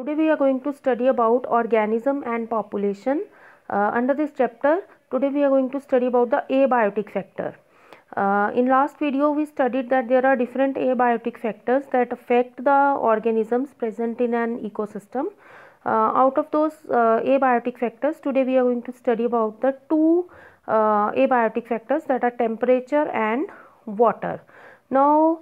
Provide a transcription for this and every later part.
Today we are going to study about organism and population. Under this chapter, today we are going to study about the abiotic factor. In last video we studied that there are different abiotic factors that affect the organisms present in an ecosystem. Out of those abiotic factors, today we are going to study about the two abiotic factors, that are temperature and water. Now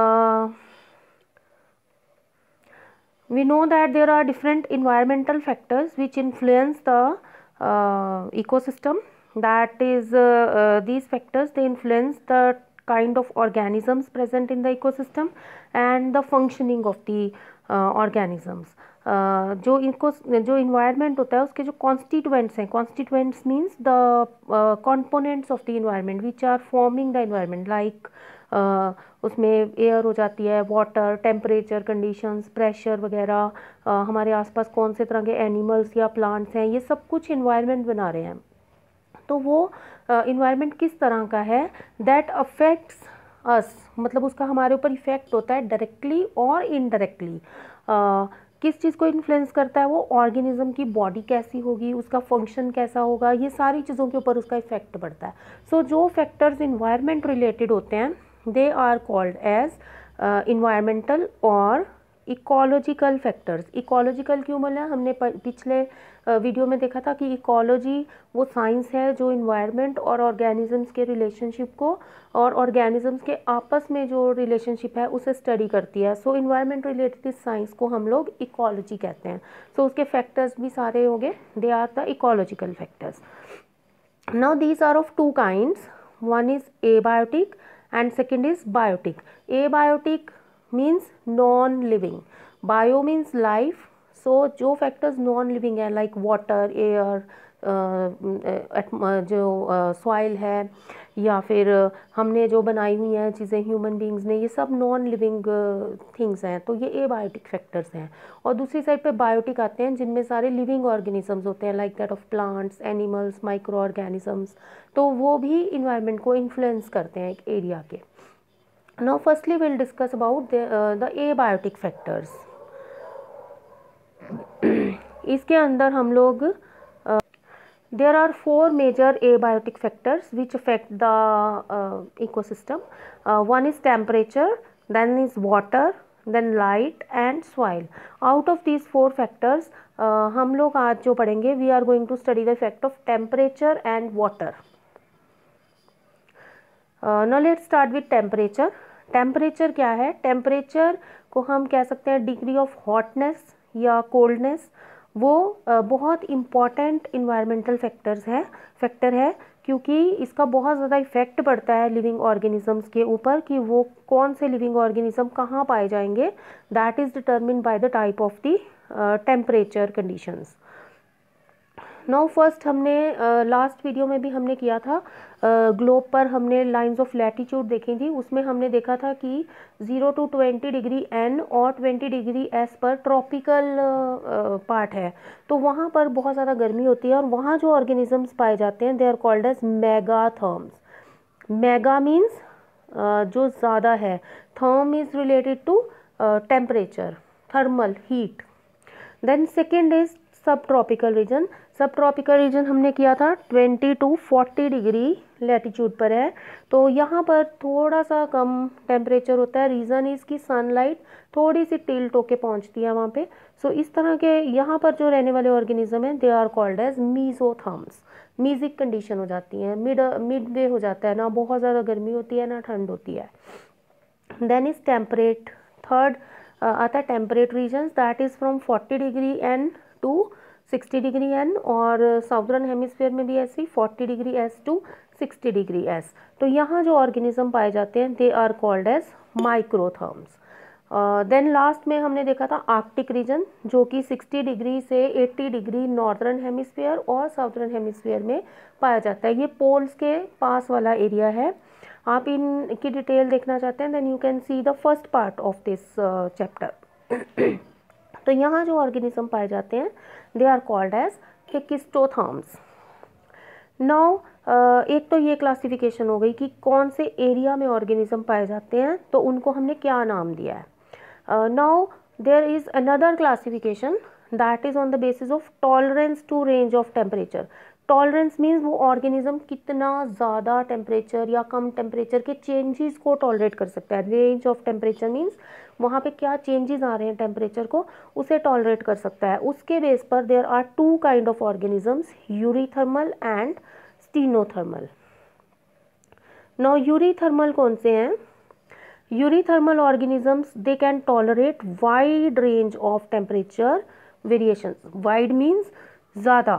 we know that there are different environmental factors which influence the ecosystem. That is, these factors, they influence the kind of organisms present in the ecosystem and the functioning of the organisms. जो environment होता है उसके जो constituents हैं, constituents means the components of the environment which are forming the environment, like उसमें air हो जाती है, वाटर, टेम्परेचर कंडीशंस, प्रेशर वगैरह, हमारे आसपास कौन से तरह के एनिमल्स या प्लांट्स हैं, ये सब कुछ इन्वायरमेंट बना रहे हैं. तो वो इन्वायरमेंट किस तरह का है, दैट अफेक्ट्स अस, मतलब उसका हमारे ऊपर इफेक्ट होता है डायरेक्टली और इनडायरेक्टली. किस चीज़ को इन्फ्लुएंस करता है, वो ऑर्गेनिज्म की बॉडी कैसी होगी, उसका फंक्शन कैसा होगा, ये सारी चीज़ों के ऊपर उसका इफेक्ट पड़ता है. सो जो फैक्टर्स इन्वायरमेंट रिलेटेड होते हैं, they are called as environmental और इकोलॉजिकल फैक्टर्स. इकोलॉजिकल क्यों बोला, हमने पिछले वीडियो में देखा था कि इकोलॉजी वो साइंस है जो इन्वायरमेंट और ऑर्गेनिजम्स के रिलेशनशिप को और ऑर्गेनिजम्स के आपस में जो रिलेशनशिप है उसे स्टडी करती है. सो इन्वायरमेंट रिलेटेड साइंस को हम लोग इकोलॉजी कहते हैं. सो उसके फैक्टर्स भी सारे हो गए, they are the ecological factors. Now these are of two kinds, one is abiotic and second is biotic. Abiotic means non living, bio means life. So जो factors non living है, like water, air, जो soil है, या फिर हमने जो बनाई हुई हैं चीज़ें ह्यूमन बींग्स ने, ये सब नॉन लिविंग थिंग्स हैं, तो ये एबायोटिक फैक्टर्स हैं. और दूसरी साइड पे बायोटिक आते हैं जिनमें सारे लिविंग ऑर्गेनिजम्स होते हैं, like that of plants, animals, micro organisms, तो वो भी इन्वायरमेंट को इन्फ्लुएंस करते हैं एक एरिया के. Now firstly will discuss about the abiotic factors. इसके अंदर हम लोग there are four major abiotic factors which affect the ecosystem. One is temperature, then is water, then light and soil. Out of these four factors, हम लोग आज जो पढ़ेंगे, we are going to study the effect of temperature and water. Now let's start with temperature. Temperature क्या है? Temperature को हम कह सकते हैं degree of hotness या coldness. वो बहुत इम्पॉर्टेंट इन्वायरमेंटल फैक्टर है क्योंकि इसका बहुत ज़्यादा इफेक्ट पड़ता है लिविंग ऑर्गेनिजम्स के ऊपर कि वो कौन से लिविंग ऑर्गेनिज्म कहाँ पाए जाएंगे. That is determined by the type of the temperature conditions. Now first हमने लास्ट वीडियो में भी हमने किया था, ग्लोब पर हमने लाइंस ऑफ लैटिट्यूड देखी थी. उसमें हमने देखा था कि 0 to 20 डिग्री एन और 20 डिग्री एस पर ट्रॉपिकल पार्ट है, तो वहाँ पर बहुत ज़्यादा गर्मी होती है और वहाँ जो ऑर्गेनिजम्स पाए जाते हैं, they are called as megatherms. Mega means जो ज़्यादा है, therm is related to temperature, thermal heat. Then second is sub tropical region. Sub tropical region हमने किया था 20 to 40 डिग्री लैटिट्यूड पर है, तो यहाँ पर थोड़ा सा कम टेम्परेचर होता है. रीज़न इज़ की सनलाइट थोड़ी सी टिल्ट होके पहुँचती है वहाँ पे. सो इस तरह के यहाँ पर जो रहने वाले ऑर्गेनिज्म हैं, they are called as mesotherms. Mesic condition हो जाती है, मिड वे हो जाता है, ना बहुत ज़्यादा गर्मी होती है ना ठंड होती है. Then is temperate. थर्ड आता है temperate regions, that is from 40 degree N to 60 degree N, और साउदर्न हेमिस्फीयर में भी ऐसी 40 degree S to 60 degree S. तो यहाँ जो ऑर्गेनिज्म पाए जाते हैं, they are called as microtherms. Then last में हमने देखा था आर्कटिक रीजन, जो कि 60 डिग्री से 80 डिग्री नॉर्दर्न हेमिस्फीयर और साउदर्न हेमिस्फीयर में पाया जाता है. ये पोल्स के पास वाला एरिया है. आप इनकी डिटेल देखना चाहते हैं, then you can see the first part of this chapter. तो यहाँ जो ऑर्गेनिज्म पाए जाते हैं, they are called as hekistotherms. Now एक तो ये क्लासिफिकेशन हो गई कि कौन से एरिया में ऑर्गेनिज्म पाए जाते हैं, तो उनको हमने क्या नाम दिया है. Now there is another classification that is on the basis of tolerance to range of temperature. Tolerance means वो ऑर्गेनिज्म कितना ज़्यादा टेम्परेचर या कम टेम्परेचर के चेंजेस को टॉलरेट कर सकता है। रेंज ऑफ टेम्परेचर मीन्स वहाँ पे क्या चेंजेस आ रहे हैं टेम्परेचर को, उसे टॉलरेट कर सकता है। उसके बेस पर there are two kind of organisms, eurythermal and stenothermal. Now eurythermal कौन से हैं? Eurythermal organisms they can tolerate wide range of temperature variations. Wide means ज़्यादा,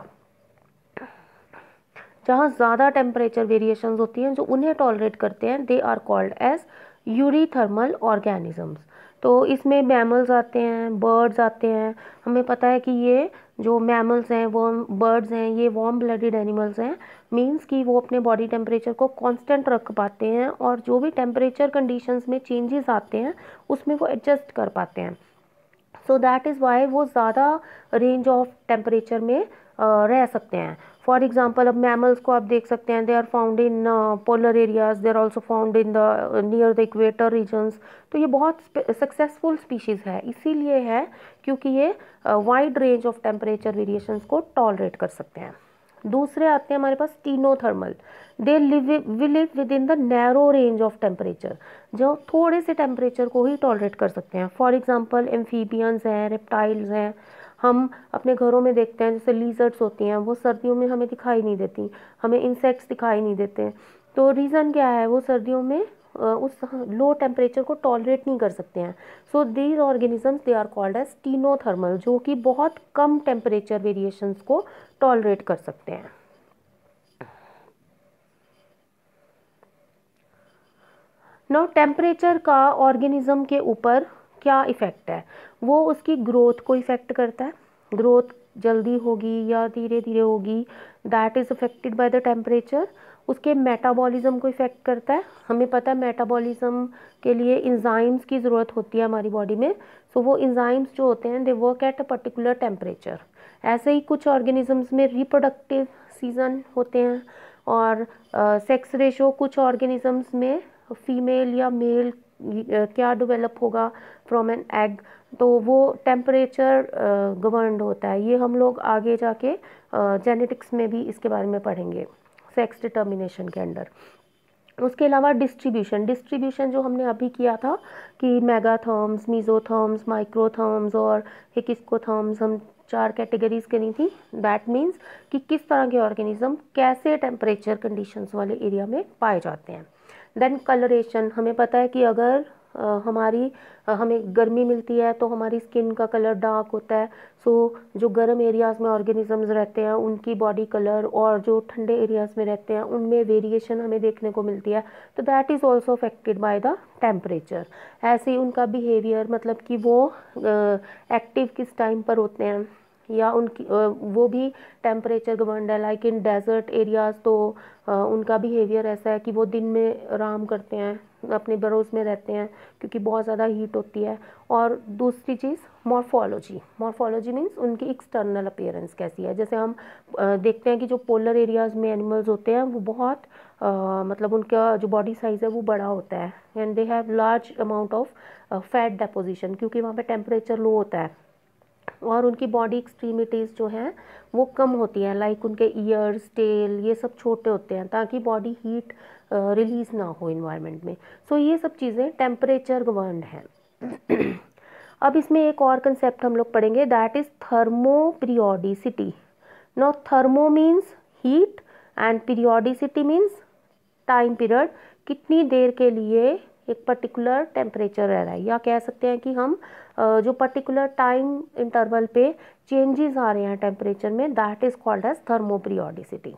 जहाँ ज़्यादा टेम्परेचर वेरिएशंस होती हैं जो उन्हें टॉलरेट करते हैं, they are called as eurythermal organisms. तो इसमें मैमल्स आते हैं, बर्ड्स आते हैं। हमें पता है कि ये जो मैमल्स हैं, वो बर्ड्स हैं, ये वार्म ब्लडेड एनिमल्स हैं, मींस कि वो अपने बॉडी टेम्परेचर को कांस्टेंट रख पाते हैं और जो भी टेम्परेचर कंडीशंस में चेंजेस आते हैं उसमें वो एडजस्ट कर पाते हैं। सो दैट इज़ वाई वो ज़्यादा रेंज ऑफ टेम्परेचर में रह सकते हैं। फॉर एग्जाम्पल अब मैमल्स को आप देख सकते हैं, they are found in polar areas, they are also found in the near the equator regions. तो ये बहुत सक्सेसफुल स्पीशीज़ है, इसीलिए है क्योंकि ये wide range of temperature variations को टॉलरेट कर सकते हैं। दूसरे आते हैं हमारे पास stenothermal. They live within the narrow range of temperature, जो थोड़े से टेम्परेचर को ही टॉलरेट कर सकते हैं। फॉर एग्जांपल एम्फीबियंस हैं, रेप्टाइल्स हैं। हम अपने घरों में देखते हैं जैसे लीजर्ड्स होती हैं, वो सर्दियों में हमें दिखाई नहीं देती, हमें इंसेक्ट्स दिखाई नहीं देते। तो रीज़न क्या है? वो सर्दियों में उस लो टेम्परेचर को टॉलरेट नहीं कर सकते हैं। So these organisms they are called as stenothermal, जो कि बहुत कम टेम्परेचर वेरिएशंस को टॉलरेट कर सकते हैं। नाउ टेम्परेचर का ऑर्गेनिज्म के ऊपर क्या इफ़ेक्ट है? वो उसकी ग्रोथ को इफ़ेक्ट करता है। ग्रोथ जल्दी होगी या धीरे धीरे होगी, that is affected by the temperature. उसके मेटाबॉलिज्म को इफ़ेक्ट करता है। हमें पता है मेटाबॉलिज्म के लिए इंजाइम्स की ज़रूरत होती है हमारी बॉडी में। सो वो इंजाइम्स जो होते हैं they work at a particular temperature. ऐसे ही कुछ ऑर्गेनिजम्स में रिप्रोडक्टिव सीजन होते हैं और सेक्स रेशो कुछ ऑर्गेनिजम्स में फीमेल या मेल क्या डेवलप होगा फ्रॉम एन एग, तो वो टेम्परेचर गवर्नड होता है। ये हम लोग आगे जाके जेनेटिक्स में भी इसके बारे में पढ़ेंगे, सेक्स डिटर्मिनेशन के अंडर। उसके अलावा डिस्ट्रीब्यूशन जो हमने अभी किया था कि मेगाथर्म्स, मीजोथर्म्स, माइक्रोथर्म्स और हिकिस्कोथर्म्स, हम 4 कैटेगरीज करी थी। दैट मीन्स कि किस तरह के ऑर्गेनिज्म कैसे टेम्परेचर कंडीशंस वाले एरिया में पाए जाते हैं। देन कलरेशन, हमें पता है कि अगर हमें गर्मी मिलती है तो हमारी स्किन का कलर डार्क होता है। सो जो गर्म एरियाज़ में ऑर्गेनिजम्स रहते हैं उनकी बॉडी कलर, और जो ठंडे एरियाज़ में रहते हैं उनमें वेरिएशन हमें देखने को मिलती है। तो that is also affected by the temperature. ऐसे ही उनका बिहेवियर, मतलब कि वो एक्टिव किस टाइम पर होते हैं या उनकी वो भी टेम्परेचर गवर्नड है। लाइक इन डेजर्ट एरियाज़ तो उनका बिहेवियर ऐसा है कि वो दिन में आराम करते हैं, अपने बरोज़ में रहते हैं क्योंकि बहुत ज़्यादा हीट होती है। और दूसरी चीज़ मॉर्फोलॉजी मीन्स उनकी एक्सटर्नल अपीयरेंस कैसी है। जैसे हम देखते हैं कि जो पोलर एरियाज़ में एनिमल्स होते हैं वो बहुत मतलब उनका जो बॉडी साइज़ है वो बड़ा होता है, and they have large amount of fat deposition, क्योंकि वहाँ पे टेम्परेचर लो होता है और उनकी बॉडी एक्सट्रीमिटीज़ जो हैं वो कम होती हैं। लाइक उनके ईयर्स, टेल, ये सब छोटे होते हैं ताकि बॉडी हीट रिलीज़ ना हो इन्वायरमेंट में। सो ये सब चीज़ें टेम्परेचर गवर्नड हैं। अब इसमें एक और कंसेप्ट हम लोग पढ़ेंगे, that is thermo periodicity. Now thermo means heat and periodicity means time period, कितनी देर के लिए एक पर्टिकुलर टेम्परेचर रह रहा है, या कह सकते हैं कि हम जो पर्टिकुलर टाइम इंटरवल पे चेंजेस आ रहे हैं टेम्परेचर में, that is called as thermo periodicity.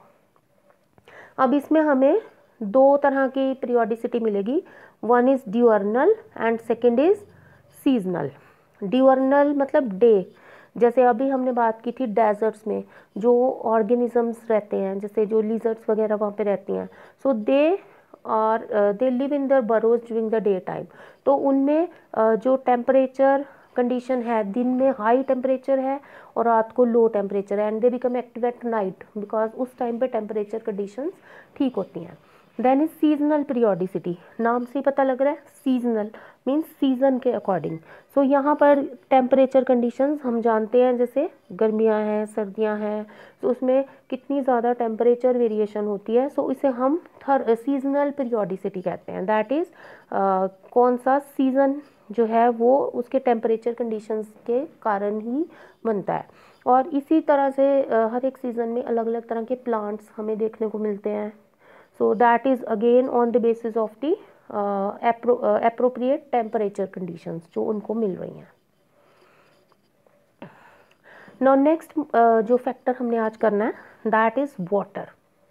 अब इसमें हमें 2 तरह की पीरियोडिसिटी मिलेगी, one is diurnal and second is seasonal. Diurnal मतलब डे, जैसे अभी हमने बात की थी डेजर्ट्स में जो ऑर्गेनिजम्स रहते हैं, जैसे जो लिजर्ड्स वगैरह वहाँ पे रहती हैं, so they live in their burrows during the day time. तो उनमें जो टेम्परेचर कंडीशन है, दिन में हाई टेम्परेचर है और रात को लो टेम्परेचर है, and they become active at night because उस टाइम पे टेम्परेचर कंडीशंस ठीक होती हैं। देन इज सीजनल पीरियोडिसिटी, नाम से ही पता लग रहा है सीजनल, मीन्स सीज़न के अकॉर्डिंग। सो यहाँ पर टेम्परेचर कंडीशंस हम जानते हैं, जैसे गर्मियाँ हैं, सर्दियाँ हैं, तो उसमें कितनी ज़्यादा टेम्परेचर वेरिएशन होती है। सो इसे हम सीजनल पीरियोडिसिटी कहते हैं। दैट इज़ कौन सा सीज़न जो है वो उसके टेम्परेचर कंडीशंस के कारण ही बनता है। और इसी तरह से हर एक सीज़न में अलग अलग तरह के प्लांट्स हमें देखने को मिलते हैं। So that is again on the basis of the appropriate temperature conditions जो उनको मिल रही हैं। नाउ नेक्स्ट जो फैक्टर हमने आज करना है that is water.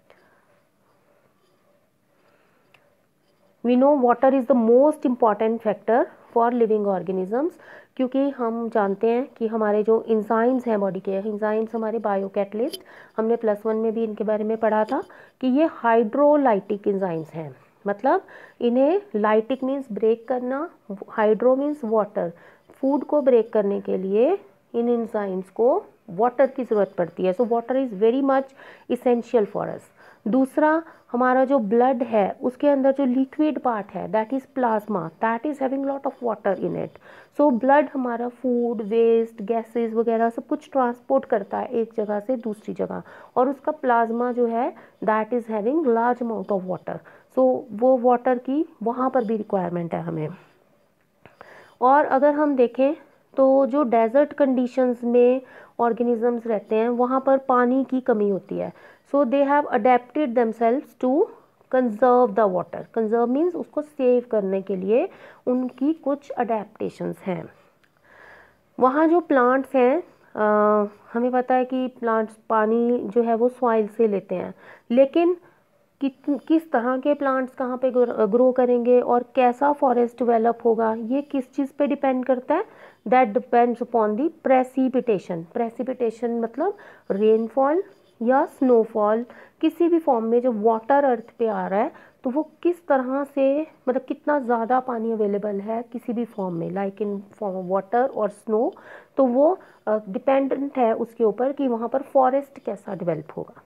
We know water is the most important factor for living organisms, क्योंकि हम जानते हैं कि हमारे जो इंजाइम्स हैं बॉडी के, इंजाइम्स हमारे बायोकैटलिस्ट, हमने +1 में भी इनके बारे में पढ़ा था कि ये हाइड्रोलाइटिक इंजाइम्स हैं। मतलब इन्हें लाइटिक मीन्स ब्रेक करना, हाइड्रो मीन्स वाटर। फूड को ब्रेक करने के लिए इन इंजाइम्स को वाटर की ज़रूरत पड़ती है। So water is very much essential for us. दूसरा, हमारा जो ब्लड है उसके अंदर जो लिक्विड पार्ट है that is plasma, that is having lot of water in it. So blood हमारा फूड वेस्ट, गैसेस वगैरह सब कुछ ट्रांसपोर्ट करता है एक जगह से दूसरी जगह, और उसका प्लाज्मा जो है that is having large amount of water. So वो वाटर की वहाँ पर भी रिक्वायरमेंट है हमें। और अगर हम देखें तो जो डेजर्ट कंडीशंस में ऑर्गेनिजम्स रहते हैं वहाँ पर पानी की कमी होती है। So they have adapted themselves to conserve the water. Conserve means उसको सेव करने के लिए उनकी कुछ अडेप्टेशंस हैं। वहाँ जो प्लांट्स हैं हमें पता है कि प्लांट्स पानी जो है वो सॉइल से लेते हैं, लेकिन किस तरह के प्लांट्स कहाँ पे ग्रो करेंगे और कैसा फॉरेस्ट डेवलप होगा ये किस चीज़ पे डिपेंड करता है? That depends upon the precipitation. Precipitation मतलब रेनफॉल या स्नोफॉल, किसी भी फॉर्म में जो वाटर अर्थ पे आ रहा है तो वो किस तरह से, मतलब कितना ज़्यादा पानी अवेलेबल है किसी भी फॉर्म में, लाइक इन फॉर्म वाटर और स्नो, तो वो डिपेंडेंट है उसके ऊपर कि वहाँ पर फॉरेस्ट कैसा डेवलप होगा।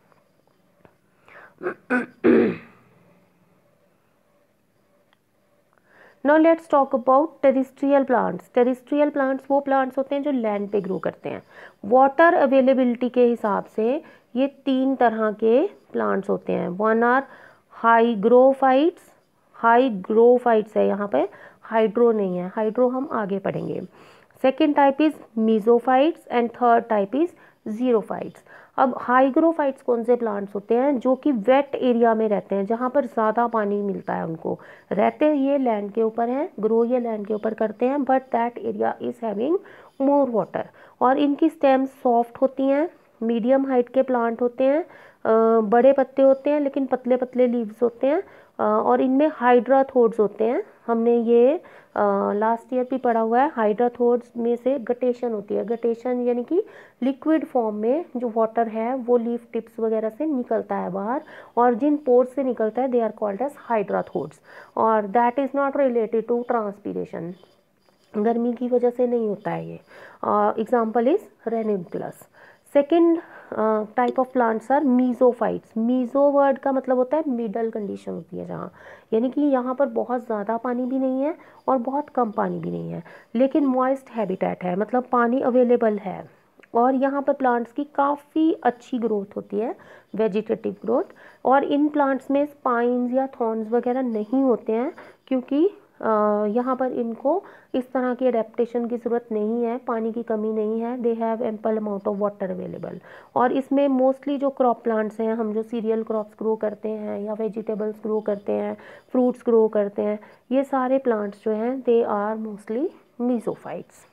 Now let's talk about terrestrial plants. Terrestrial plants वो प्लांट्स होते हैं जो लैंड पे ग्रो करते हैं। वाटर अवेलेबिलिटी के हिसाब से ये 3 तरह के प्लांट्स होते हैं। वन आर हाईग्रोफाइट्स, हाईग्रोफाइट्स है यहाँ पे, हाइड्रो नहीं है, हाइड्रो हम आगे पढ़ेंगे। Second type is mesophytes and third type is xerophytes. अब हाईग्रोफाइट्स कौन से प्लांट्स होते हैं? जो कि वेट एरिया में रहते हैं, जहाँ पर ज़्यादा पानी मिलता है उनको। रहते ये लैंड के ऊपर हैं, ग्रो ये लैंड के ऊपर करते हैं, but that area is having more water. और इनकी स्टेम्स सॉफ्ट होती हैं, मीडियम हाइट के प्लांट होते हैं, बड़े पत्ते होते हैं लेकिन पतले पतले लीव्स होते हैं, और इनमें हाइड्राथोड्स होते हैं। हमने ये लास्ट ईयर भी पढ़ा हुआ है। हाइड्राथोड्स में से गटेशन होती है। गटेशन यानी कि लिक्विड फॉर्म में जो वाटर है वो लीफ टिप्स वगैरह से निकलता है बाहर, और जिन पोर्स से निकलता है they are called as hydathodes, और that is not related to transpiration. गर्मी की वजह से नहीं होता है ये। Example is ranunculus. Second type of plants are mesophytes. Meso word का मतलब होता है मिडल कंडीशन होती है जहाँ, यानी कि यहाँ पर बहुत ज़्यादा पानी भी नहीं है और बहुत कम पानी भी नहीं है, लेकिन मॉइस्ट हैबिटेट है, मतलब पानी अवेलेबल है। और यहाँ पर प्लांट्स की काफ़ी अच्छी ग्रोथ होती है, वेजिटेटिव ग्रोथ। और इन प्लांट्स में स्पाइंस या थॉर्न्स वगैरह नहीं होते हैं, क्योंकि यहाँ पर इनको इस तरह की अडेप्टेशन की ज़रूरत नहीं है, पानी की कमी नहीं है। They have ample amount of water available. और इसमें मोस्टली जो क्रॉप प्लांट्स हैं, हम जो सीरियल क्रॉप्स ग्रो करते हैं या वेजिटेबल्स ग्रो करते हैं, फ्रूट्स ग्रो करते हैं, ये सारे प्लांट्स जो हैं they are mostly mesophytes.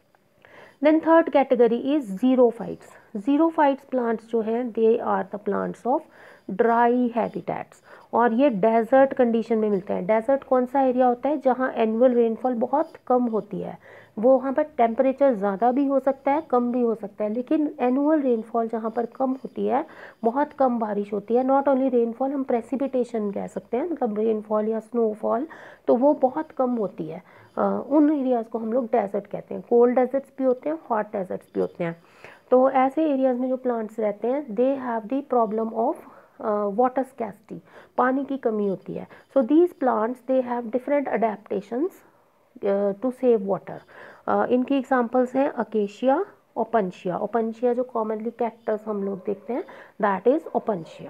Then third category is xerophytes. Xerophytes plants जो हैं they are the plants of dry habitats, और ये डेजर्ट कंडीशन में मिलते हैं। डेजर्ट कौन सा एरिया होता है? जहाँ एनुअल रेनफॉल बहुत कम होती है। वो वहाँ पर टेम्परेचर ज़्यादा भी हो सकता है, कम भी हो सकता है, लेकिन एनुअल रेनफॉल जहाँ पर कम होती है, बहुत कम बारिश होती है। नॉट ओनली रेनफॉल, हम प्रेसिपिटेशन कह सकते हैं, मतलब रेनफॉल या स्नोफॉल, तो वो बहुत कम होती है। उन एरियाज़ को हम लोग डेजर्ट कहते हैं। कोल्ड डेजर्ट्स भी होते हैं, हॉट डेजर्ट्स भी होते हैं। तो ऐसे एरियाज़ में जो प्लांट्स रहते हैं they have the problem of water scarcity, पानी की कमी होती है। So these plants they have different adaptations to save water. इनकी एग्जांपल्स हैं अकेशिया, ओपनशिया। ओपनशिया जो कॉमनली कैक्टस हम लोग देखते हैं, that is opuntia.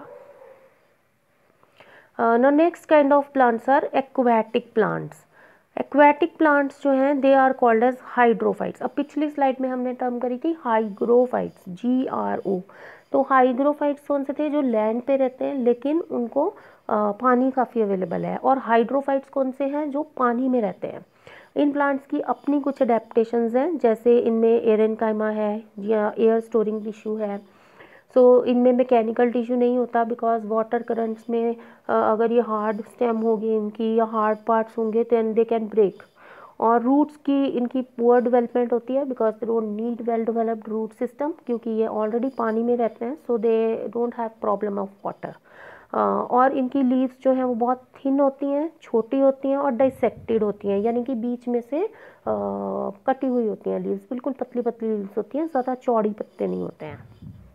Now next kind of plants are aquatic plants. Aquatic plants जो हैं they are called as hydrophytes. अब पिछली स्लाइड में हमने टर्म करी थी हाइग्रोफाइट्स, GRO। तो हाइग्रोफाइट्स कौन से थे? जो लैंड पे रहते हैं लेकिन उनको पानी काफ़ी अवेलेबल है। और हाइड्रोफाइट्स कौन से हैं? जो पानी में रहते हैं। इन प्लांट्स की अपनी कुछ अडेप्टेशंस हैं, जैसे इनमें एरेनकाइमा है या एयर स्टोरिंग टिश्यू है। सो इनमें मैकेनिकल टिश्यू नहीं होता, बिकॉज वाटर करंट्स में अगर ये हार्ड स्टेम होगी इनकी या हार्ड पार्ट्स होंगे देन दे कैन ब्रेक। और रूट्स की इनकी पुअर डेवलपमेंट होती है, because they don't need well developed root system, क्योंकि ये ऑलरेडी पानी में रहते हैं, so they don't have problem of water. और इनकी लीव्स जो हैं वो बहुत थिन होती हैं, छोटी होती हैं और डाइसेक्टेड होती हैं, यानी कि बीच में से कटी हुई होती हैं लीव्स, बिल्कुल पतली पतली लीव्स होती हैं, ज़्यादा चौड़ी पत्ते नहीं होते हैं।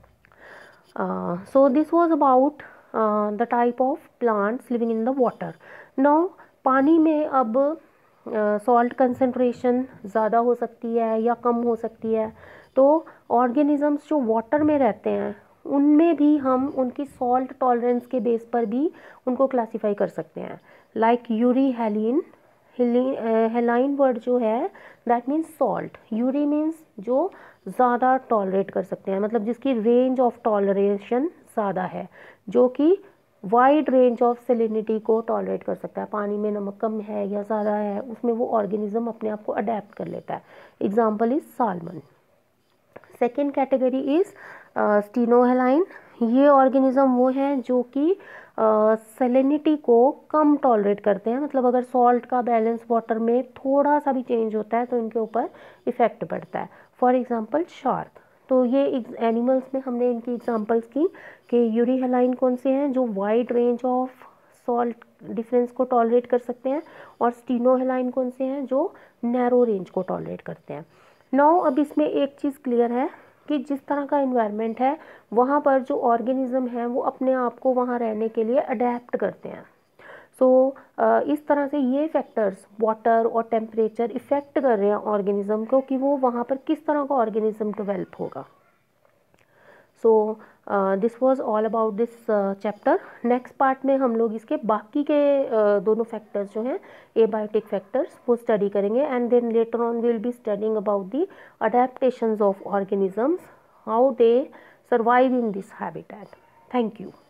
So this was about the type of plants living in the water. Now पानी में अब सॉल्ट कंसनट्रेशन ज़्यादा हो सकती है या कम हो सकती है, तो ऑर्गेनिजम्स जो वाटर में रहते हैं उनमें भी हम उनकी सॉल्ट टॉलरेंस के बेस पर भी उनको क्लासीफाई कर सकते हैं। Like eury haline, haline word जो है that means salt. Eury means जो ज़्यादा टॉलरेट कर सकते हैं, मतलब जिसकी रेंज ऑफ टॉलरेशन ज़्यादा है, जो कि वाइड रेंज ऑफ सेलिनिटी को टॉलरेट कर सकता है। पानी में नमक कम है या ज़्यादा है, उसमें वो ऑर्गेनिज्म अपने आप को अडेप्ट कर लेता है। Example is salmon. Second category is stenohaline. ये ऑर्गेनिज्म वो हैं जो कि सेलिनिटी को कम टॉलरेट करते हैं, मतलब अगर सॉल्ट का बैलेंस वाटर में थोड़ा सा भी चेंज होता है तो इनके ऊपर इफेक्ट पड़ता है। For example shark. तो ये एनिमल्स में हमने इनकी एग्जांपल्स की कि यूरी हेलाइन कौन से हैं? जो wide range of salt difference को टॉलरेट कर सकते हैं, और स्टीनोहेलाइन कौन से हैं? जो नैरो रेंज को टॉलरेट करते हैं। नाउ अब इसमें एक चीज़ क्लियर है कि जिस तरह का इन्वायरमेंट है वहाँ पर जो ऑर्गेनिज्म है वो अपने आप को वहाँ रहने के लिए अडेप्ट करते हैं। सो इस तरह से ये फैक्टर्स वाटर और टेम्परेचर इफ़ेक्ट कर रहे हैं ऑर्गेनिज्म को कि वो वहाँ पर किस तरह का ऑर्गेनिज्म डेवलप होगा। So this was all about this chapter. Next part में हम लोग इसके बाकी के दोनों फैक्टर्स जो हैं एबायोटिक फैक्टर्स वो स्टडी करेंगे, and then later on we will be studying about the adaptations of organisms, how they survive in this habitat. Thank you.